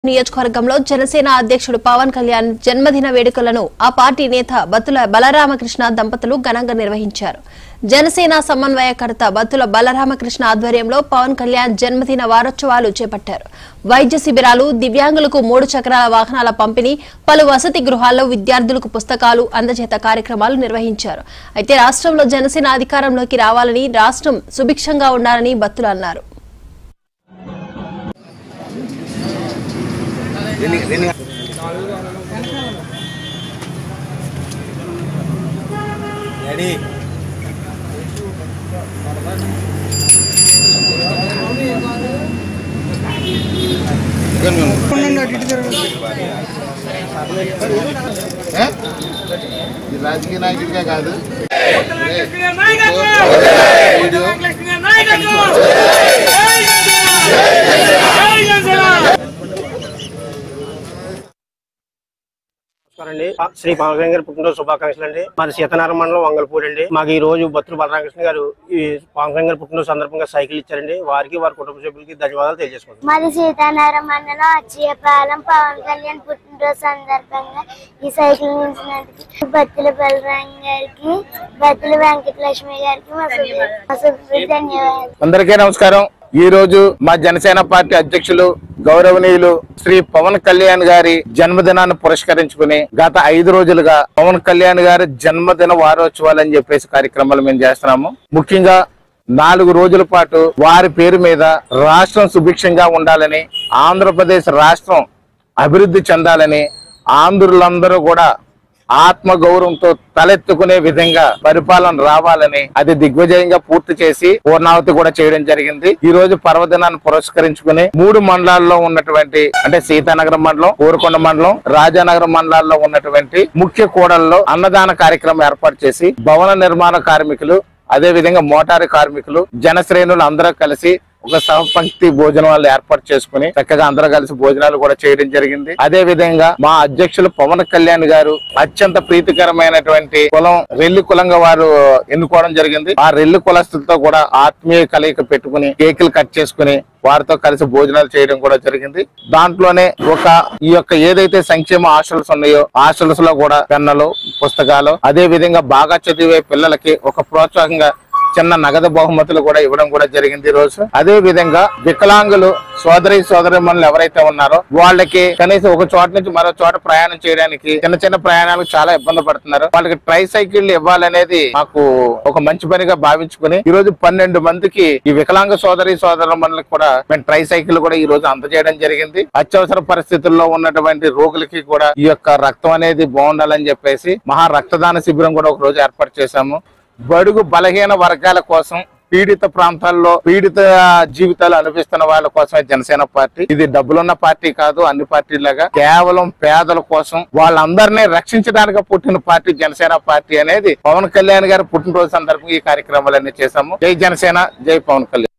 నియోజకవర్గంలో జనసేన అధ్యక్షుడు పవన్ కళ్యాణ్ జన్మదిన వేడుకలను ఆ పార్టీ నేత బతుల బలరామ కృష్ణ దంపతులు ఘనంగా నిర్వహించారు. జనసేన సమన్వయకర్త బతుల బలరామ కృష్ణ ఆధ్వర్యంలో పవన్ కళ్యాణ్ జన్మదిన వారోత్సవాలు చేపట్టారు. వైద్య శిబిరాలు, దివ్యాంగులకు 3 చక్రాల వాహనాల పంపిణీ, పలు వసతి గృహాల్లో విద్యార్థులకు పుస్తకాలు అందజేత కార్యక్రమాలు నిర్వహించారు. అయితే రాష్ట్రంలో జనసేన అధికారంలోకి రావాలని, రాష్ట్రం సుభిక్షంగా ఉండాలని బతులు అన్నారు. రాజకీయ నాయకుడిగా కాదు శ్రీ పవన్ కళ్యాణ్ గారి పుట్టినరోజు శుభాకాంక్షలు అండి. మాది సీతనారాయణ మండలం వంగలపూడి అండి. మాకు ఈ రోజు బతుల బలరామకృష్ణ గారు ఈ పవన్ కళ్యాణ్ గారి పుట్టినరోజు సందర్భంగా సైకిల్ ఇచ్చారండి. వారికి వారి కుటుంబ సభ్యులకి ధన్యవాదాలు తెలియజేసుకుంటాం. మాది సీతానారాయణ మండలం అచ్చయ్యపాలెం. పవన్ కళ్యాణ్ పుట్టినరోజు సందర్భంగా ఈ సైకిల్ నిలిచినందుకు బతుల బలరామ గారికి, బతుల వెంకటలక్ష్మి గారికి మా ధన్యవాదాలు. అందరికీ నమస్కారం. ఈ రోజు మా జనసేన పార్టీ అధ్యక్షులు గౌరవనీయులు శ్రీ పవన్ కళ్యాణ్ గారి జన్మదినాన్ని పురస్కరించుకుని గత 5 రోజులుగా పవన్ కళ్యాణ్ గారి జన్మదిన వారోత్సవాలు అని చెప్పేసి కార్యక్రమాలు మేము చేస్తున్నాము. ముఖ్యంగా 4 రోజుల పాటు వారి పేరు మీద రాష్ట్రం సుభిక్షంగా ఉండాలని, ఆంధ్రప్రదేశ్ రాష్ట్రం అభివృద్ధి చెందాలని, ఆంధ్రులందరూ కూడా ఆత్మ గౌరవంతో తలెత్తుకునే విధంగా పరిపాలన రావాలని, అది దిగ్విజయంగా పూర్తి చేసి పూర్ణావతి కూడా చేయడం జరిగింది. ఈ రోజు పర్వదినాన్ని పురస్కరించుకుని 3 మండలాల్లో ఉన్నటువంటి, అంటే సీతానగరం మండలం, ఊరకొండ మండలం, రాజానగరం మండలాల్లో ఉన్నటువంటి ముఖ్య కూడల్లో అన్నదాన కార్యక్రమం ఏర్పాటు చేసి భవన నిర్మాణ కార్మికులు, అదే విధంగా మోటారు కార్మికులు, జనశ్రేణులు అందరూ కలిసి ఒక సహపంక్తి భోజనాలు ఏర్పాటు చేసుకుని చక్కగా అందరూ కలిసి భోజనాలు కూడా చేయడం జరిగింది. అదే విధంగా మా అధ్యక్షులు పవన్ కళ్యాణ్ గారు అత్యంత ప్రీతికరమైనటువంటి కులం రెల్లి కులంగా వారు ఎన్నుకోవడం జరిగింది. ఆ రెల్లి కులస్తులతో కూడా ఆత్మీయ కలయిక పెట్టుకుని కేకులు కట్ చేసుకుని వారితో కలిసి భోజనాలు చేయడం కూడా జరిగింది. దాంట్లోనే ఈ యొక్క ఏదైతే సంక్షేమ హాస్టల్స్ ఉన్నాయో హాస్టల్స్ లో కూడా పెన్నులు, పుస్తకాలు, అదే విధంగా బాగా చదివే పిల్లలకి ఒక ప్రోత్సాహంగా చిన్న నగదు బహుమతులు కూడా ఇవ్వడం కూడా జరిగింది ఈ రోజు. అదే విధంగా వికలాంగులు సోదరీమణులు ఎవరైతే ఉన్నారో వాళ్ళకి కనీసం ఒక చోట నుంచి మరో చోట ప్రయాణం చేయడానికి చిన్న ప్రయాణాలకు చాలా ఇబ్బంది పడుతున్నారు. వాళ్ళకి ట్రై సైకిల్ ఇవ్వాలనేది మాకు ఒక మంచి పనిగా భావించుకుని ఈ రోజు 12 మందికి ఈ వికలాంగ సోదరీమణులకు కూడా మేము ట్రై సైకిల్ కూడా ఈ రోజు అందజేయడం జరిగింది. అత్యవసర పరిస్థితుల్లో ఉన్నటువంటి రోగులకి కూడా ఈ యొక్క రక్తం అనేది బాగుండాలని చెప్పేసి మహా రక్తదాన శిబిరం కూడా ఒక రోజు ఏర్పాటు చేశాము. బడుగు బలహీన వర్గాల కోసం, పీడిత ప్రాంతాల్లో పీడిత జీవితాలు అనిపిస్తున్న వాళ్ళ కోసమే జనసేన పార్టీ. ఇది డబ్బులున్న పార్టీ కాదు. అన్ని పార్టీలాగా కేవలం పేదల కోసం, వాళ్ళందరినీ రక్షించడానికి పుట్టిన పార్టీ జనసేన పార్టీ అనేది పవన్ కళ్యాణ్ గారి పుట్టినరోజు సందర్భంగా ఈ కార్యక్రమాలన్నీ చేశాము. జై జనసేన, జై పవన్ కళ్యాణ్.